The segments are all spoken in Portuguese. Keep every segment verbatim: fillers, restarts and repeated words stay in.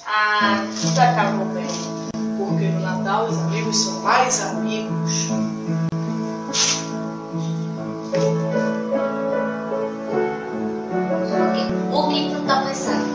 Ah, tudo acabou bem. Porque no Natal os amigos são mais amigos. O que tu tá pensando?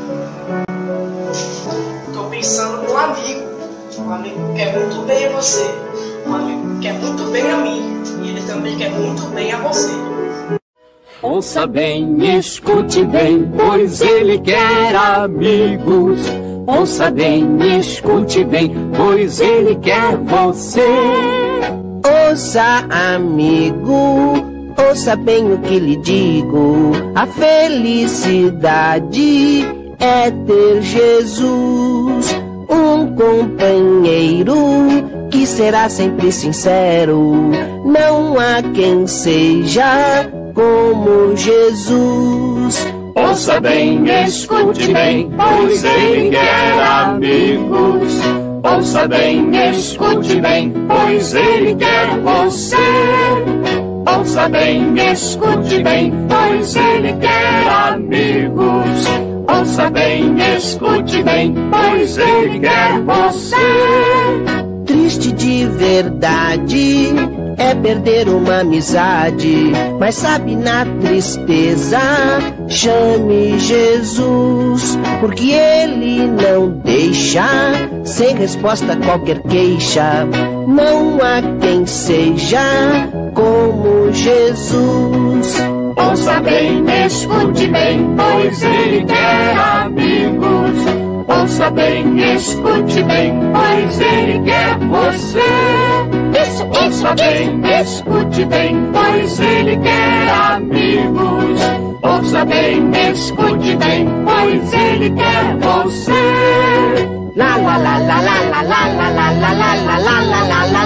Tô pensando num amigo. Um amigo que quer muito bem a você. Um amigo que quer muito bem a mim. E ele também quer muito bem a você. Ouça bem, escute bem, pois ele quer amigos. Ouça bem, escute bem, pois ele quer você. Ouça, amigo, ouça bem o que lhe digo. A felicidade é ter Jesus, um companheiro que será sempre sincero. Não há quem seja como Jesus. Ouça bem, escute bem, pois ele quer amigos. Ouça bem, escute bem, pois ele quer você. Ouça bem, escute bem, pois ele quer amigos. Ouça bem, escute bem, pois ele quer você. Triste de verdade é perder uma amizade, mas sabe, na tristeza chame Jesus, porque ele não deixa sem resposta qualquer queixa. Não há quem seja como Jesus. Ouça bem, escute bem, pois ele quer amigos. Ouça bem, escute bem, pois ele quer você. Isso, isso, Ouça bem, escute bem, pois ele quer amigos. Ouça bem, escute bem, pois ele quer você. La la la la la la la la la la la la la la la.